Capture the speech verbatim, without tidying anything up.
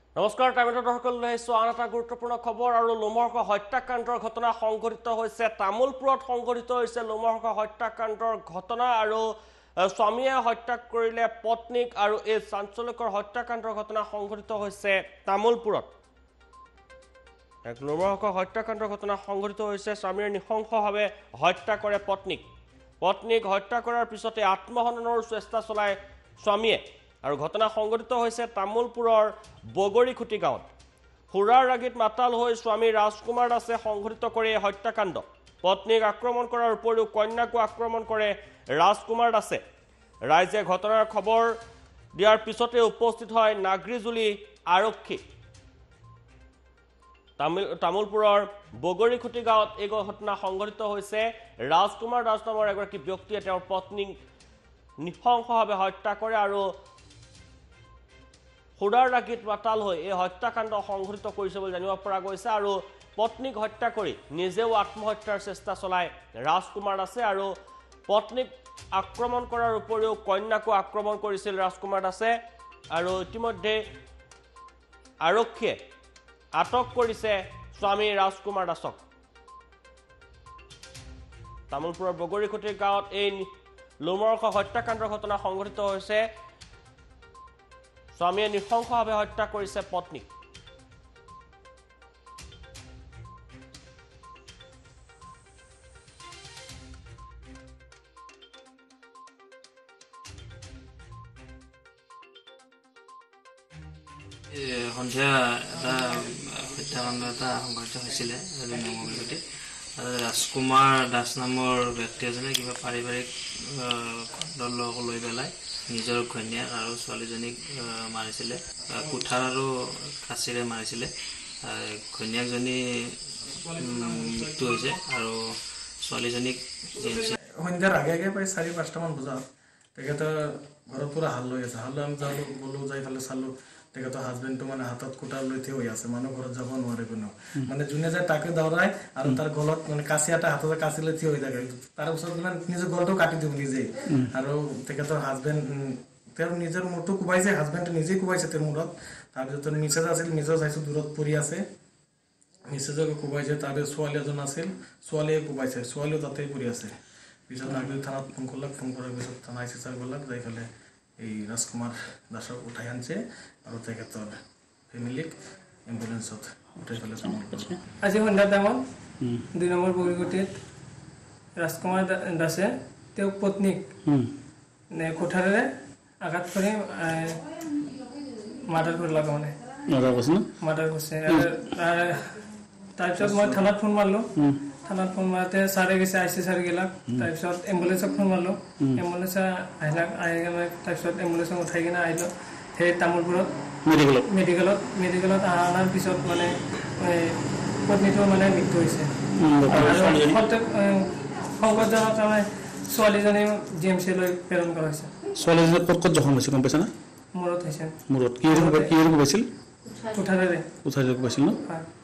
নমস্কাৰ টাইমটো দৰ্শক লৈছো আন এটা গুৰুত্বপূৰ্ণ খবৰ আৰু লোমহৰ্ষক হত্যাকাণ্ডৰ ঘটনা সংঘটিত হৈছে তামুলপুৰত সংঘটিত হৈছে লোমহৰ্ষক হত্যাকাণ্ডৰ ঘটনা আৰু স্বামীয়ে হত্যা কৰিলে পত্নীক আৰু এই চাঞ্চল্যকৰ হত্যাকাণ্ডৰ ঘটনা সংঘটিত হৈছে তামুলপুৰত এক লোমহৰ্ষক হত্যাকাণ্ডৰ ঘটনা সংঘটিত হৈছে স্বামীয়ে নিহংসভাৱে হত্যা কৰে পত্নীক পত্নীক হত্যা কৰাৰ পিছতে আত্মহননৰ চেষ্টা চলাই স্বামীয়ে আৰু ঘটনা সংঘটিত হৈছে তামুলপুৰৰ বগৰীখুটি গাঁৱত হুৰাৰ ৰাগিত মাতাল হৈ স্বামী ৰাজকুমাৰ দাসে সংঘটিত কৰে হত্যাকাণ্ড পত্নীক আক্ৰমণ কৰাৰ উপৰিও কন্যাকো আক্ৰমণ কৰে ৰাজকুমাৰ দাসে ৰাইজে ঘটনাৰ খবৰ দিয়াৰ পিছতে উপস্থিত হয় নাগৰিজুলি আৰক্ষী তামুলপুৰৰ বগৰীখুটি গাঁৱত এই ঘটনা সংঘটিত হৈছে ৰাজকুমাৰ দাস নামৰ এগৰাকী ব্যক্তিয়ে তেওঁৰ পত্নীক নিহংসভাৱে হত্যা কৰে আৰু হুৰাৰ ৰাগিত মাতাল হৈ এই হত্যাকাণ্ড সংঘটিত কৰিছে বুলি জানিব পৰা গৈছে আৰু পত্নীক হত্যা কৰি নিজেও আত্মহত্যাৰ চেষ্টা চলাই ৰাজকুমাৰ দাসে আৰু পত্নীক আক্ৰমণ কৰাৰ উপৰিও কন্যাকো আক্ৰমণ কৰিছিল ৰাজকুমাৰ দাসে আৰু ইতিমধ্যে আৰক্ষীয়ে আটক কৰিছে স্বামী ৰাজকুমাৰ দাসক তামুলপুৰৰ বগৰীখুটি গাঁৱত এই লোমহৰ্ষক হত্যাকাণ্ডৰ ঘটনা সংঘটিত হৈছে স্বামীয়ে নিহংসভাৱে হত্যা কৰিছে পত্নীক সন্ধিয়া এটা হত্যাকাণ্ড এটা সংঘটিত হৈছিলে নমগীগতি ৰাজকুমাৰ দাস নামৰ ব্যক্তি এজনে কিবা পাৰিবাৰিক দলক লৈ পেলাই নিজৰ ঘৈণীয়েক আৰু ছোৱালীজনীক মাৰিছিলে কুঠাৰ আৰু কাঁচিৰে মাৰিছিলে ঘৈণীয়েকজনী মৃত্যু হৈছে আৰু ছোৱালীজনীক সন্ধ্যাৰ আগে আগে প্ৰায় চাৰি পাঁচটামান বজাত তেখেতৰ ঘৰত পুৰা হাল লৈ আছে হাল লৈ আমি যাওঁ গ'লো যাই ফালে চালোঁ তেখেতৰ হাজবেণ্ডটো মানে হাতত কুটাৰ লৈ থিয় হৈ আছে মানুহ ঘৰত যাব নোৱাৰে কোনো মানে যোনে যায় তাকে দৌৰাই আৰু তাৰ গলত মানে কাঁচি এটা হাততে কাঁচি লৈ থিয় হৈ থাকে তাৰ ওচৰত মানে নিজৰ গলটো কাটি দিব নিজেই আৰু তেখেতৰ হাজবেণ্ড তেওঁৰ নিজৰ মূৰটো কোবাইছে হাজবেণ্ডে নিজেই কোবাইছে তেওঁৰ মূৰত তাৰপিছত মিছেজ আছিল মিছেজ চাইছোঁ দূৰত পৰি আছে মিছেজকে কোবাইছে তাৰপিছত ছোৱালী এজন আছিল ছোৱালীয়ে কোবাইছে ছোৱালীও তাতেই পৰি আছে পিছত নাগৰিক থানাত ফোন কৰলাক ফোন কৰাৰ পিছত থানা আই চি ছাৰ গ'লাক যাই পেলাই এই ৰাজকুমাৰ দাসক উঠাই আনছে আৰু তেখেতৰ ফেমিলিক এম্বুলেন্সত উঠাই পেলাই আজি সন্ধ্যা টাইমত দুই নম্বৰ বগৰীখুটিত ৰাজকুমাৰ দাসে তেওঁক পত্নীক কোঠাৰেৰে আঘাত কৰি মাৰ্ডাৰ কৰিলাক মানে মাৰ্ডাৰ কৰিছে তাৰপিছত মই থানাত ফোন মাৰিলোঁ থানাত ফোন মাৰোঁতে ছাৰে গৈছে আই চি ছাৰ গেলাক তাৰপিছত এম্বুলেন্সক ফোন মাৰিলোঁ এম্বুলেন্সে আহিলাক আহি কিনে তাৰপিছত এম্বুলেন্সক উঠাই কিনে আহিলোঁ সেই তামোলপুৰত মেডিকেলত মেডিকেলত মেডিকেলত অনাৰ পিছত মানে পত্নীটোৰ মানে মৃত্যু হৈছে সংকটজনক কাৰণে ছোৱালীজনী জি এম চি লৈ প্ৰেৰণ কৰা হৈছে ছোৱালীজনী ক'ত ক'ত জখম হৈছে গম পাইছা না মূৰত হৈছে মূৰত কি কি হৈছিল কুঠাৰেৰে কুঠাৰেৰে পাইছিল ন হয়